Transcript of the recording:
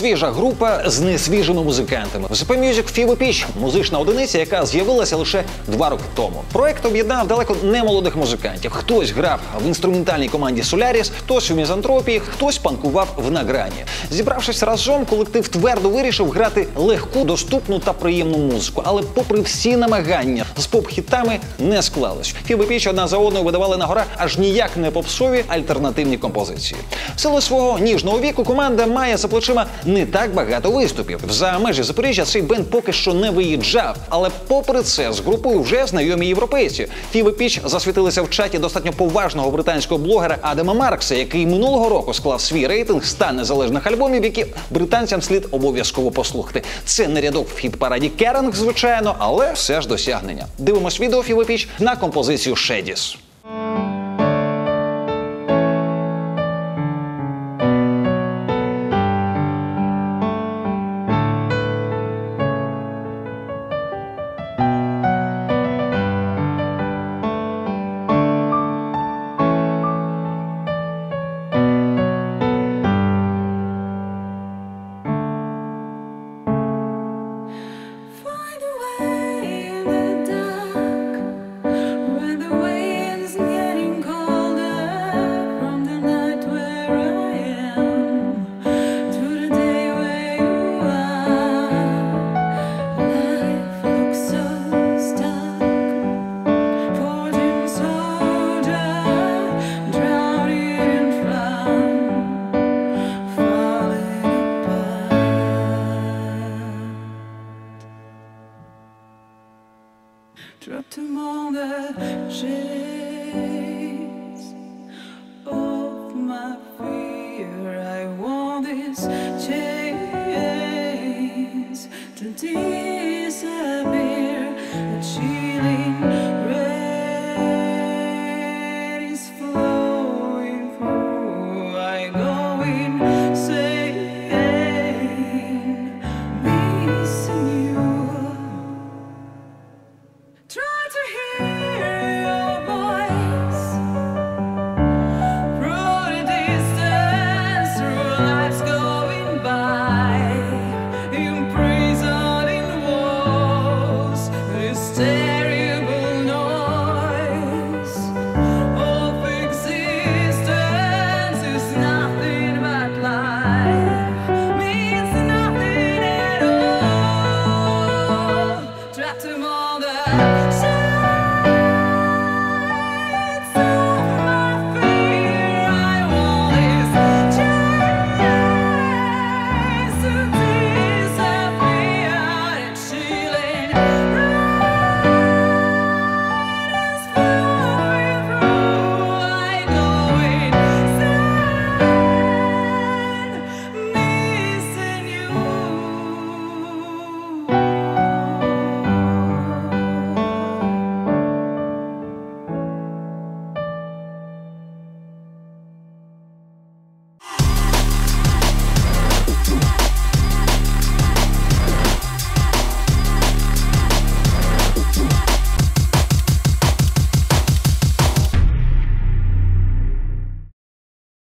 Свіжа група з несвіжими музикантами. В ZP Music Fever Pitch – музична одиниця, яка з'явилася лише 2 роки тому. Проект об'єднав далеко не молодих музикантів. Хтось грав в інструментальній команді Solaris, хтось у Мізантропії, хтось панкував в Награні. Зібравшись разом, колектив твердо вирішив грати легку, доступну та приємну музику. Але попри всі намагання, з поп-хітами не склалось. Fever Pitch одна за одною видавали на гора аж ніяк не попсові альтернативні композиції. В силу свого ніжного віку команда має за плечима не так багато виступів. За межі Запоріжжя цей бенд поки що не виїжджав. Але попри це з групою вже знайомі європейці. Fever Pitch засвітилися в чаті достатньо поважного британського блогера Адама Маркса, який минулого року склав свій рейтинг 100 незалежних альбомів, які британцям слід обов'язково послухати. Це не рядок в хіт-параді Керринг, звичайно, але все ж досягнення. Дивимось відео Fever Pitch на композицію Shadis. Dropped him on the shade.